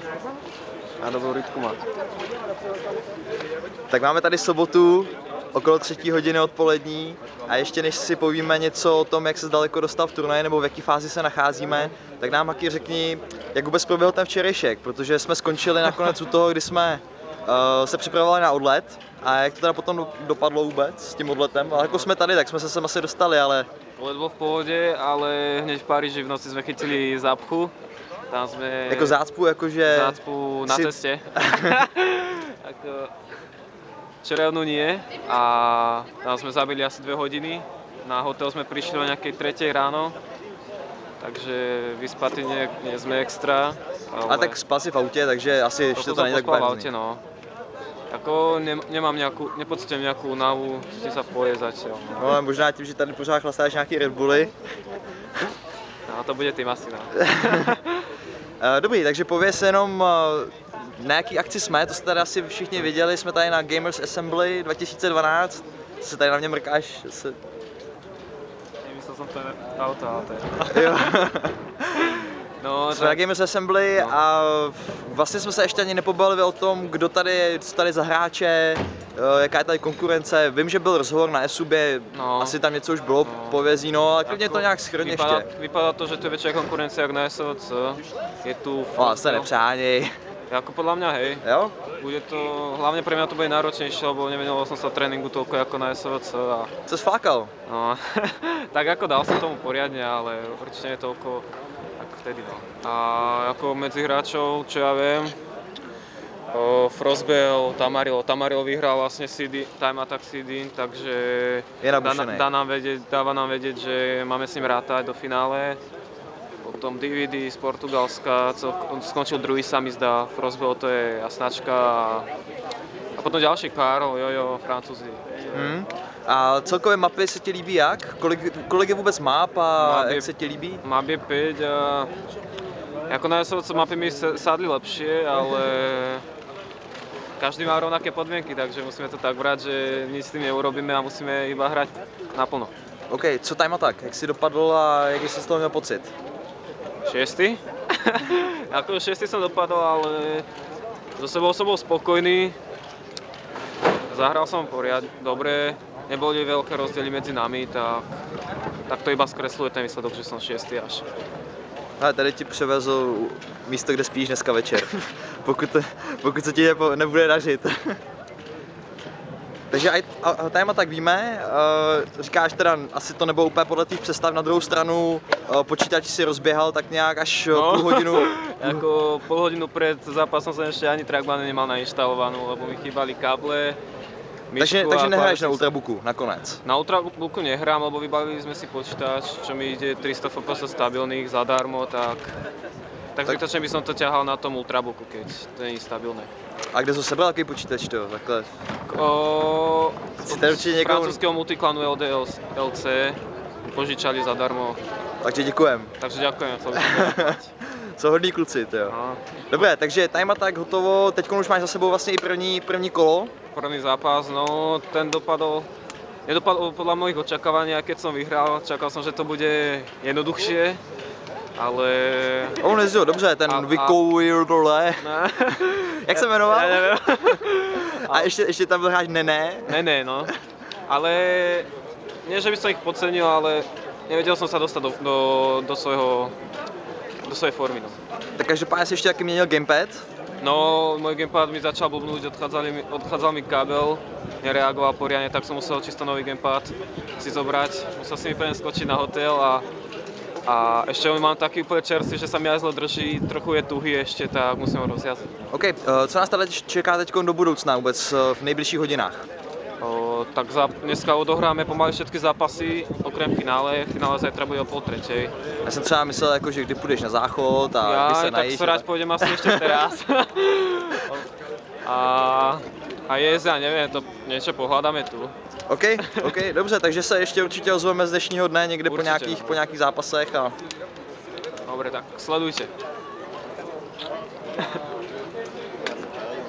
A dobrou rytku má. Tak máme tady sobotu, okolo 3. hodiny odpolední a ještě než si povíme něco o tom, jak se daleko dostal v turnaji nebo v jaký fázi se nacházíme, tak nám Maki řekni, jak vůbec proběhl ten včerejšek, protože jsme skončili nakonec u toho, kdy jsme se připravovali na odlet a jak to teda potom dopadlo vůbec s tím odletem, ale jako jsme tady, tak jsme se sem asi dostali, ale... Odlet bol v pohode, ale hneď v Paríži v noci sme chytili zápchu. Tam sme... Jako zácpu, jakože... Zácpu na ceste. Čerevnú nie a tam sme zabili asi 2 hodiny. Na hotel sme prišli o nejakej 3 ráno, takže vyspatí nie sme extra. Ale... A tak spal si v autě, takže asi ještě to není tak v autě, no. Jako nepocitujem nějakou únavu, cítím se v pohodě zatiaľ. No ale možná tím, že tady pořád chlastáš nějaký Red Bully. No to bude tým asi, no. Dobrý, takže pověz jenom, na jaký akci jsme, to jste tady asi všichni viděli, jsme tady na Gamers Assembly 2012, se tady na mě mrkáš. Nemyslel jsem to auto, ale to je. No, jsme na Gamers Assembly no. A vlastně jsme se ještě ani nepobavili o tom, kdo tady je, co tady za hráče, jaká je tady konkurence. Vím, že byl rozhovor na SUBě, no. Asi tam něco už bylo povězí, no, ale klidně to nějak shrň ještě. Vypadá to, že to je větší konkurence jak na SOC, je tu... No, se nepřáněj. Jako podľa mňa, hej. Jo? Bude to, hlavne pre mňa to bude náročnejšie, lebo nevenoval som sa tréningu toľko ako na SOC a... Co jsi flákal? No, tak ako dal som tomu poriadne, ale určite nie toľko ako vtedy, no. A ako medzi hráčov, čo ja viem, Frostbell, Tamaril vyhral vlastne Time Attack CD, takže dáva nám vedieť, že máme s ním rátať do finále. Potom DVD z Portugalska, skončil druhý sa mi zdá, Frostbell to je jasnačka a potom ďalší Karol, Jojo, Francúzi. A celkové mapy se ti líbí jak? Kolik je vůbec map a jak se ti líbí? Map je 5 a jako na SOC mapy mi sadli lepšie, ale každý má rovnaké podmienky, takže musíme to tak brať, že nic s tým neurobíme a musíme iba hrať naplno. OK, co Time Attack? Jak jsi dopadl a jaký jsi z toho měl pocit? 6. Ako 6 som dopadol, ale so sebou som bol spokojný. Zahral som poriadne, dobre, neboli veľké rozdiely medzi nami, tak to iba skresluje ten výsledok, že som 6 až. Ale tady ti převezl místo, kde spíš dneska večer, pokud se ti nebude dařit. Takže Time Attack víme, říkáš teda, asi to nebylo úplně podle těch představ, na druhou stranu počítač si rozběhal tak nějak až půl hodinu. Jako půl hodinu před zápasom jsem ještě ani trackmany nemal nainštalovanou, lebo mi chýbali káble. Takže nehraješ na Ultrabooku nakonec? Na Ultrabooku nehrám, lebo vybavili sme si počítač, čo mi ide 300 fps stabilných zadarmo, tak zbytočne by som to ťahal na tom Ultrabooku, keď to není stabilné. A kde jsi sebral jaký počítač to? Takhle? Z francouzského multiklanu LC požičali zadarmo. Takže děkujem. Takže ďakujem. Co hodný kluci, jo. Dobré, takže Time Attack hotovo, teď už máš za sebou vlastně i první kolo. První zápas, no ten nedopadol podľa mojich očakávaní, a keď som vyhral, čakal som, že to bude jednoduchšie, ale... On jezdil dobře, ten Vikou dole. Jak se jmenoval? Já nevím. A ještě tam byl hráč Nené? Nené, no. Ale nie, že by som ich podcenil, ale nevedel som sa dostať do svojej formy. No. Tak každopádně jsi ještě taky měnil gamepad? No, můj gamepad mi začal blbnúť, odchádzal mi kábel, nereagoval poriadne, tak som musel čisto nový gamepad si zobrať. Musel si mi skočiť na hotel a ešte mám taký úplne čerstvý, že sa mi aj zle drží, trochu je tuhý ešte, tak musím ho rozjazdiť. OK, co nás tady čeká teď do budoucna vůbec v nejbližších hodinách? Tak dneska odohráme pomaly všetky zápasy, okrem finále. Finále zajtra bude o 2:30. Já jsem třeba myslel, jako, že kdy půjdeš na záchod a kdy se najíš. Tak rád pôjdem asi ešte teraz. a jesť, ja neviem, to niečo pohľadáme tu. OK, dobře, takže se ještě určitě ozveme z dnešního dne někde určitě, po nějakých zápasech a... Dobre, tak sledujte.